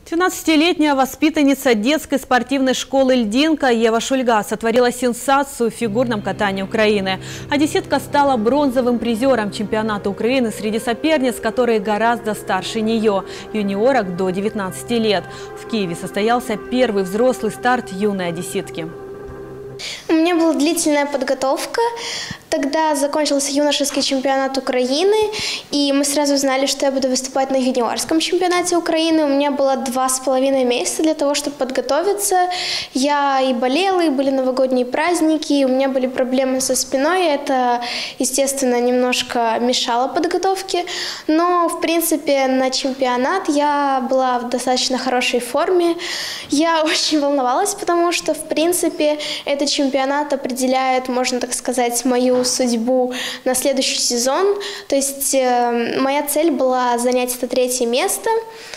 12-летняя воспитанница детской спортивной школы «Льдинка» Ева Шульга сотворила сенсацию в фигурном катании Украины. Одесситка стала бронзовым призером чемпионата Украины среди соперниц, которые гораздо старше нее – юниорок до 19 лет. В Киеве состоялся первый взрослый старт юной одесситки. У меня была длительная подготовка. Тогда закончился юношеский чемпионат Украины, и мы сразу знали, что я буду выступать на юниорском чемпионате Украины. У меня было 2,5 месяца для того, чтобы подготовиться. Я и болела, и были новогодние праздники, у меня были проблемы со спиной. Это, естественно, немножко мешало подготовке. Но, в принципе, на чемпионат я была в достаточно хорошей форме. Я очень волновалась, потому что, в принципе, этот чемпионат определяет, можно так сказать, мою судьбу на следующий сезон. То есть моя цель была занять это 3-е место.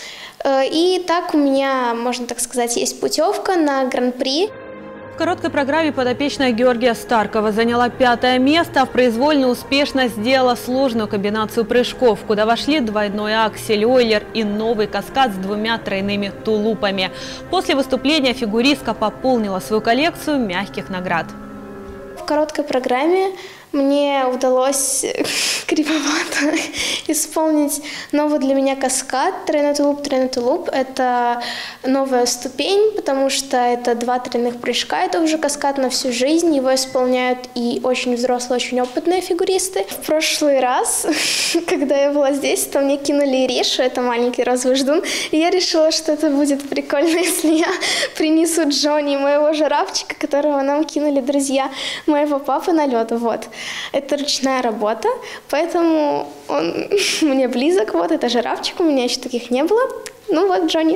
И так у меня, можно так сказать, есть путевка на Гран-при. В короткой программе подопечная Георгия Старкова заняла 5-е место, а в произвольной успешно сделала сложную комбинацию прыжков, куда вошли двойной аксель, ойлер и новый каскад с 2 тройными тулупами. После выступления фигуристка пополнила свою коллекцию мягких наград. В короткой программе мне удалось кривовато исполнить новый для меня каскад тройной тулуп, тройной тулуп. Это новая ступень, потому что это 2 тройных прыжка. Это уже каскад на всю жизнь. Его исполняют и очень взрослые, очень опытные фигуристы. В прошлый раз, когда я была здесь, то мне кинули Иришу, это маленький розовый ждун. И я решила, что это будет прикольно, если я принесу Джонни, моего жирафчика, которого нам кинули друзья моего папы на лед. Вот. Это ручная работа, поэтому он мне близок. Вот, это жирафчик, у меня еще таких не было. Ну вот, Джонни.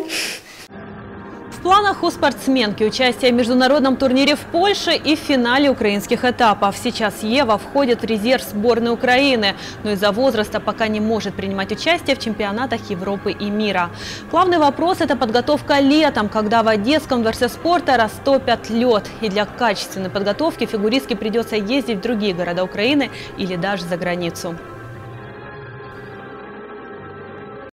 В планах у спортсменки участие в международном турнире в Польше и в финале украинских этапов. Сейчас Ева входит в резерв сборной Украины, но из-за возраста пока не может принимать участие в чемпионатах Европы и мира. Главный вопрос – это подготовка летом, когда в Одесском дворце спорта растопят лед. И для качественной подготовки фигуристке придется ездить в другие города Украины или даже за границу.